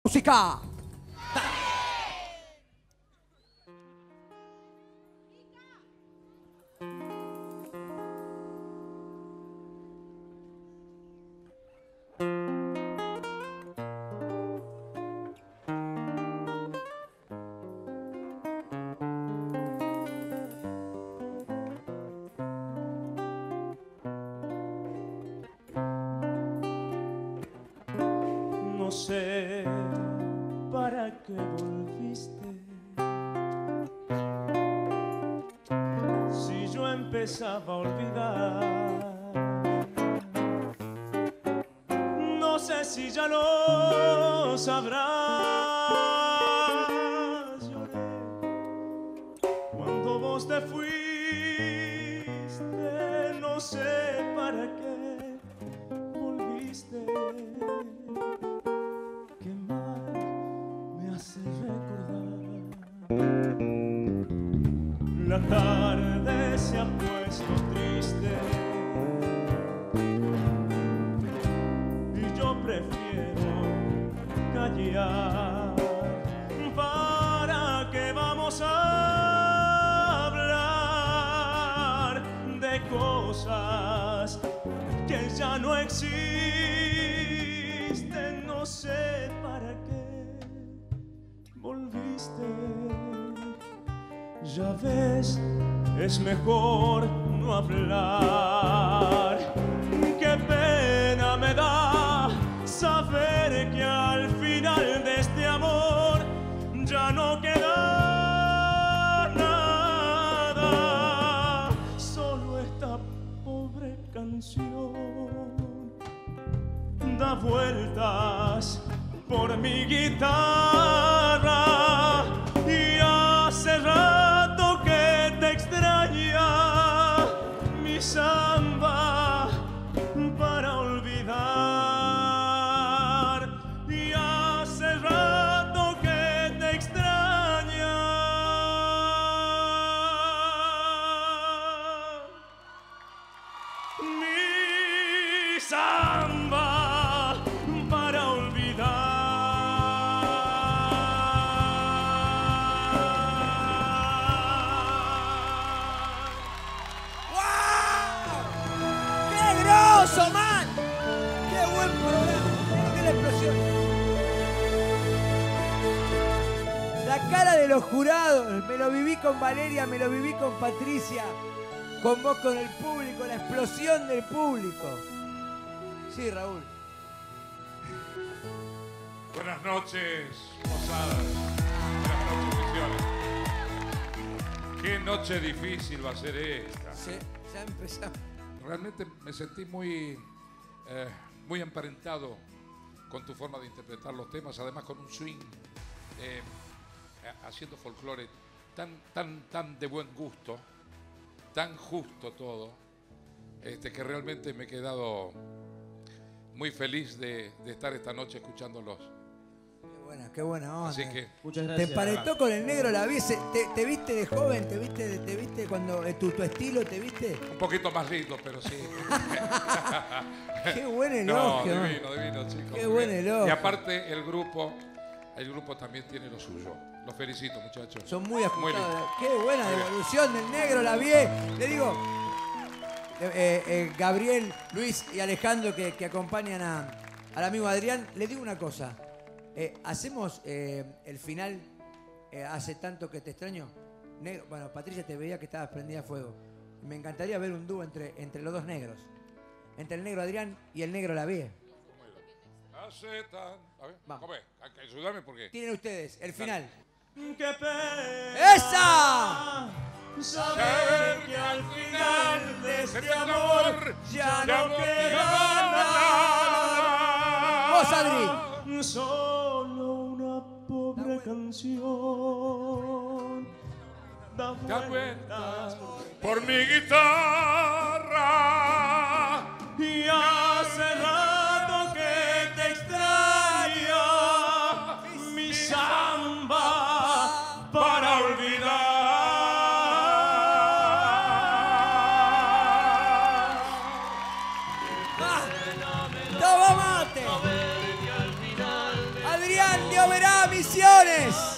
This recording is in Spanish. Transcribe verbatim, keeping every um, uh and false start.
música. No sé para qué volviste, si yo empezaba a olvidar. No sé si ya lo sabrás. Lloré cuando vos te fuiste, no sé para qué volviste. La tarde se ha puesto triste y yo prefiero callar. ¿Para qué vamos a hablar de cosas que ya no existen? No sé para qué volviste. Ya ves, es mejor no hablar. Qué pena me da saber que al final de este amor ya no queda nada. Solo esta pobre canción da vueltas por mi guitarra y hace rato que te extraña mi samba para olvidar. Y hace rato que te extraña mi samba para olvidar. Man, qué buen programa, qué la explosión. La cara de los jurados, me lo viví con Valeria, me lo viví con Patricia, con vos, con el público, la explosión del público. Sí, Raúl. Buenas noches, Posadas. Buenas noches, Misiones. Qué noche difícil va a ser esta. Sí, ya empezamos. Realmente me sentí muy, eh, muy emparentado con tu forma de interpretar los temas, además con un swing, eh, haciendo folclore tan, tan, tan de buen gusto, tan justo todo, este, que realmente me he quedado muy feliz de, de estar esta noche escuchándolos. Qué buena, qué buena onda. Así que, muchas Te gracias. emparentó con el negro la viese, te, te viste de joven, te viste, te viste cuando eh, tu, tu estilo, te viste. un poquito más lindo, pero sí. Qué buen No, elogio. divino, divino, chicos. Qué buen elogio. Y aparte el grupo, el grupo también tiene lo suyo. Los felicito, muchachos. Son muy ajustados. lindo. Qué buena Muy bien. devolución del negro, la vi. Le digo, eh, eh, Gabriel, Luis y Alejandro que, que acompañan a, al amigo Adrián, le digo una cosa. Eh, hacemos eh, el final, eh, hace tanto que te extraño. Negro, bueno, Patricia, te veía que estabas prendida a fuego. Me encantaría ver un dúo entre, entre los dos negros. Entre el negro Adrián y el negro Lavie. Hace tan... A ver, Vamos. ¿cómo es? Hay que ayudarme porque... Tienen ustedes el final. Qué pena ¡Esa! saber que al final de este Este amor amor ya ya no no queda queda nada. Vos, Adri. Solo una pobre canción da Da vueltas vueltas por mi guitarra. y hace rato que te extraña mi samba para olvidar. ¡Toma mate! Adrián de Radio Verá Misiones.